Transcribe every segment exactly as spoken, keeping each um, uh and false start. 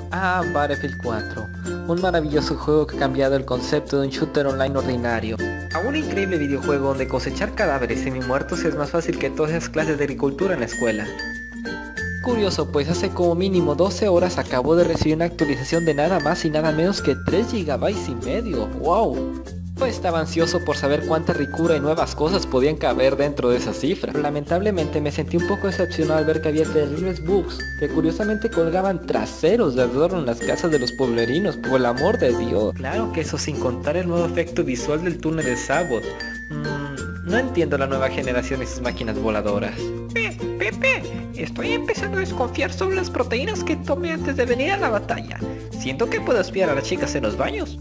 Ah, Battlefield cuatro, un maravilloso juego que ha cambiado el concepto de un shooter online ordinario a un increíble videojuego donde cosechar cadáveres semi-muertos es más fácil que todas esas clases de agricultura en la escuela. Curioso, pues hace como mínimo doce horas acabo de recibir una actualización de nada más y nada menos que tres gigabytes y medio. ¡Wow! Yo estaba ansioso por saber cuánta ricura y nuevas cosas podían caber dentro de esa cifra. Pero lamentablemente me sentí un poco decepcionado al ver que había terribles bugs que curiosamente colgaban traseros de adorno en las casas de los pueblerinos, por el amor de Dios. Claro que eso sin contar el nuevo efecto visual del túnel de Sabot. Mm, no entiendo la nueva generación y sus máquinas voladoras. Pe- Pepe, estoy empezando a desconfiar sobre las proteínas que tomé antes de venir a la batalla. Siento que puedo espiar a las chicas en los baños.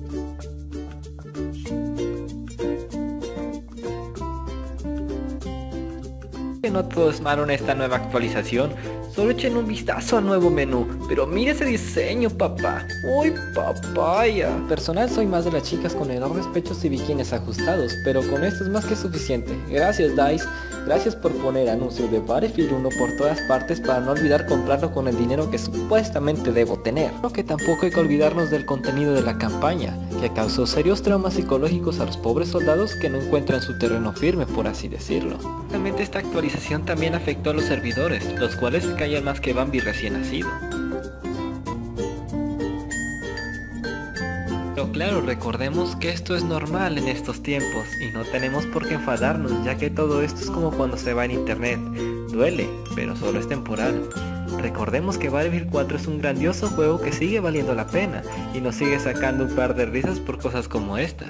Que no todo es malo en esta nueva actualización, solo echen un vistazo al nuevo menú, pero mire ese diseño, papá. ¡Uy, papaya! Personal soy más de las chicas con enormes pechos y bikinis ajustados, pero con esto es más que suficiente. Gracias DICE, gracias por poner anuncios de Battlefield uno por todas partes para no olvidar comprarlo con el dinero que supuestamente debo tener. Lo que tampoco hay que olvidarnos del contenido de la campaña, que causó serios traumas psicológicos a los pobres soldados que no encuentran su terreno firme, por así decirlo. Realmente esta actualización también afectó a los servidores, los cuales se callan más que Bambi recién nacido. Pero claro, recordemos que esto es normal en estos tiempos y no tenemos por qué enfadarnos, ya que todo esto es como cuando se va en internet. Duele, pero solo es temporal. Recordemos que Battlefield cuatro es un grandioso juego que sigue valiendo la pena y nos sigue sacando un par de risas por cosas como estas.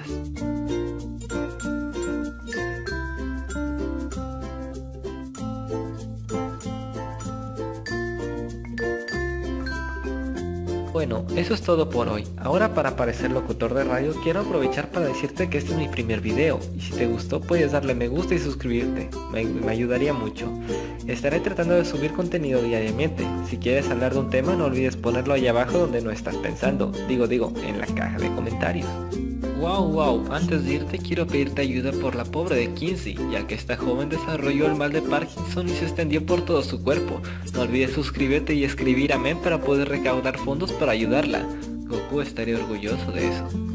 Bueno, eso es todo por hoy. Ahora para parecer locutor de radio quiero aprovechar para decirte que este es mi primer video y si te gustó puedes darle me gusta y suscribirte, me, me ayudaría mucho. Estaré tratando de subir contenido diariamente. Si quieres hablar de un tema no olvides ponerlo ahí abajo donde no estás pensando, digo digo, en la caja de comentarios. Wow, wow, antes de irte quiero pedirte ayuda por la pobre de Kinsey, ya que esta joven desarrolló el mal de Parkinson y se extendió por todo su cuerpo. No olvides suscribirte y escribir amén para poder recaudar fondos para ayudarla. Goku estaría orgulloso de eso.